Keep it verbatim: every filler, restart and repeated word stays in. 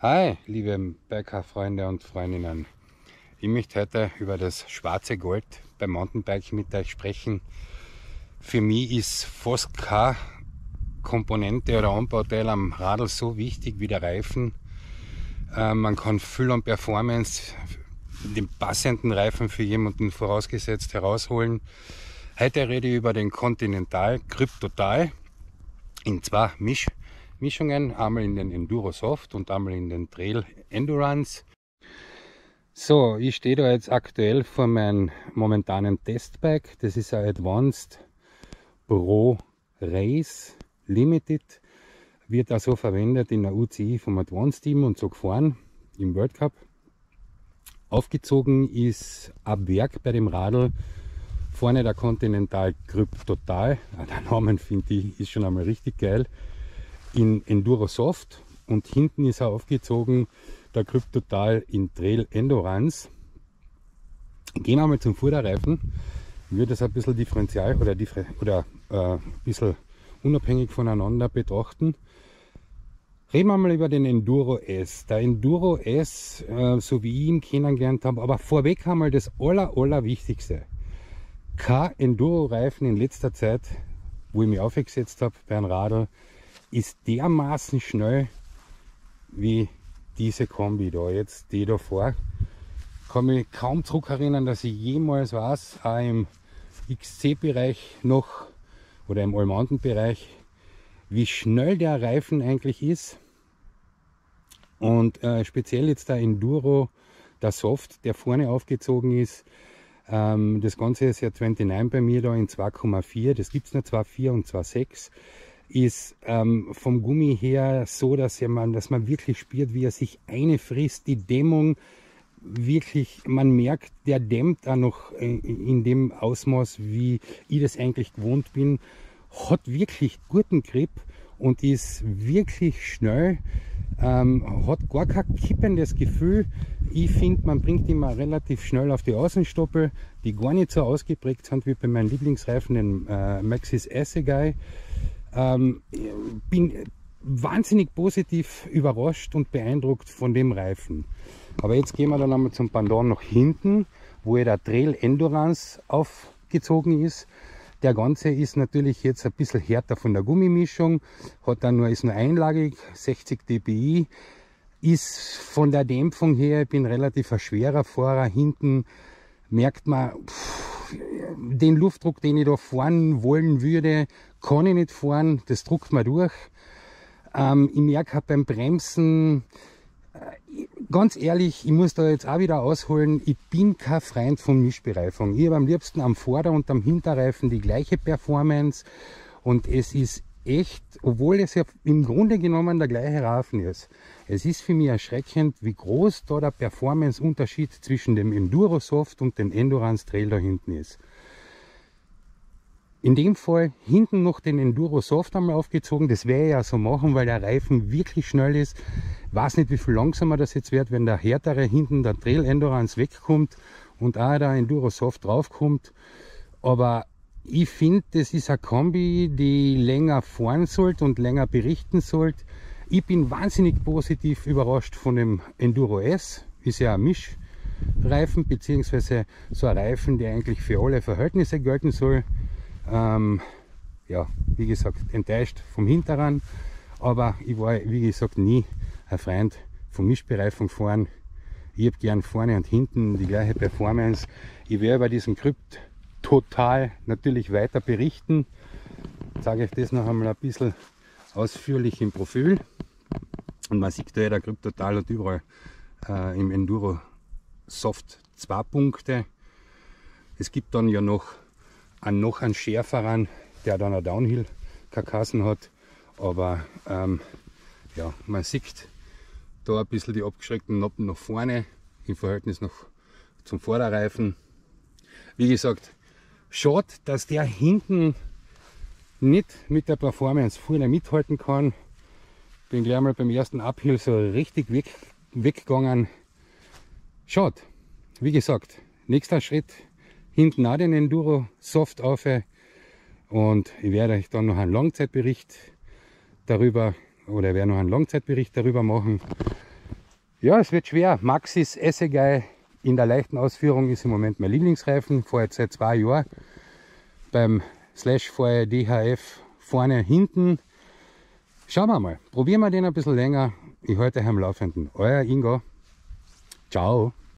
Hi, liebe Biker-Freunde und Freundinnen. Ich möchte heute über das schwarze Gold beim Mountainbike mit euch sprechen. Für mich ist fast keine Komponente oder Anbauteil am Radl so wichtig wie der Reifen. Äh, man kann viel an Performance, den passenden Reifen für jemanden vorausgesetzt herausholen. Heute rede ich über den Continental Grip Total in zwei Misch Mischungen, einmal in den Enduro Soft und einmal in den Trail Endurance. So, ich stehe da jetzt aktuell vor meinem momentanen Testbike. Das ist ein Advanced Pro Race Limited. Wird also verwendet in der U C I vom Advanced Team und so gefahren im World Cup. Aufgezogen ist ab Werk bei dem Radl vorne der Continental Grip Total. Der Name finde ich ist schon einmal richtig geil. In Enduro Soft und hinten ist er aufgezogen der Grip Total in Trail Endurance. Gehen wir mal zum Vorderreifen. Ich würde das ein bisschen differenzial oder, differ oder äh, ein bisschen unabhängig voneinander betrachten. Reden wir mal über den Enduro S. Der Enduro S, äh, so wie ich ihn kennengelernt habe, aber vorweg einmal das aller, aller Wichtigste. Kein Enduro-Reifen in letzter Zeit, wo ich mich aufgesetzt habe bei einem Radl, ist dermaßen schnell wie diese Kombi da jetzt, die da vor. Kann mich kaum zurückerinnern, dass ich jemals weiß, auch im X C-Bereich noch oder im All-Mountain-Bereich, wie schnell der Reifen eigentlich ist. Und äh, speziell jetzt der Enduro, der Soft, der vorne aufgezogen ist. Ähm, das Ganze ist ja neunundzwanzig bei mir da in zwei Komma vier. Das gibt es nur zwei Komma vier und zwei Komma sechs. Ist ähm, vom Gummi her so, dass, ja man, dass man wirklich spürt, wie er sich einfrisst. Die Dämmung wirklich, man merkt, der dämmt auch noch in, in dem Ausmaß, wie ich das eigentlich gewohnt bin. Hat wirklich guten Grip und ist wirklich schnell. Ähm, hat gar kein kippendes Gefühl. Ich finde, man bringt immer relativ schnell auf die Außenstoppel, die gar nicht so ausgeprägt sind wie bei meinem Lieblingsreifen, den äh, Maxxis Assegai. Ähm, bin wahnsinnig positiv überrascht und beeindruckt von dem Reifen. Aber jetzt gehen wir dann einmal zum Pendant nach hinten, wo ja der Trail Endurance aufgezogen ist. Der Ganze ist natürlich jetzt ein bisschen härter von der Gummimischung, hat dann nur, ist nur einlagig, sechzig dpi, ist von der Dämpfung her, ich bin relativ ein schwerer Fahrer, hinten merkt man, pff, den Luftdruck, den ich da fahren wollen würde, kann ich nicht fahren, das druckt mir durch. Ähm, ich merke auch beim Bremsen, äh, ganz ehrlich, ich muss da jetzt auch wieder ausholen, ich bin kein Freund von Mischbereifung. Ich habe am liebsten am Vorder- und am Hinterreifen die gleiche Performance und es ist echt, obwohl es ja im Grunde genommen der gleiche Reifen ist, es ist für mich erschreckend, wie groß da der Performance-Unterschied zwischen dem Enduro Soft und dem Endurance Trail da hinten ist. In dem Fall hinten noch den Enduro Soft einmal aufgezogen, das werde ich ja so machen, weil der Reifen wirklich schnell ist. Ich weiß nicht, wie viel langsamer das jetzt wird, wenn der härtere hinten der Trail Endurance wegkommt und auch der Enduro Soft draufkommt. Aber ich finde, das ist eine Kombi, die länger fahren sollte und länger berichten sollte. Ich bin wahnsinnig positiv überrascht von dem Enduro S. Ist ja ein Mischreifen, beziehungsweise so ein Reifen, der eigentlich für alle Verhältnisse gelten soll. Ähm, ja, wie gesagt, enttäuscht vom Hinterrad. Aber ich war, wie gesagt, nie ein Freund von Mischbereifung fahren. Ich habe gern vorne und hinten die gleiche Performance. Ich werde bei diesem Grip Total natürlich weiter berichten. Ich zeige euch das noch einmal ein bisschen ausführlich im Profil. Und man sieht da ja der Grip Total und überall äh, im Enduro Soft zwei Punkte. Es gibt dann ja noch einen, noch einen schärferen, der dann eine Downhill-Karkassen hat. Aber ähm, ja, man sieht da ein bisschen die abgeschreckten Noppen nach vorne im Verhältnis noch zum Vorderreifen. Wie gesagt, schade, dass der hinten nicht mit der Performance vorne mithalten kann. Bin gleich mal beim ersten Uphill so richtig weg, weggegangen. Schade. Wie gesagt, nächster Schritt, hinten auch den Enduro Soft auf. Und ich werde euch dann noch einen Langzeitbericht darüber, oder ich werde noch einen Langzeitbericht darüber machen. Ja, es wird schwer. Maxxis Assegai in der leichten Ausführung ist im Moment mein Lieblingsreifen. Fahre jetzt seit zwei Jahren. Beim Slash fahre D H F vorne, hinten. Schauen wir mal. Probieren wir den ein bisschen länger. Ich halte euch am Laufenden. Euer Ingo. Ciao.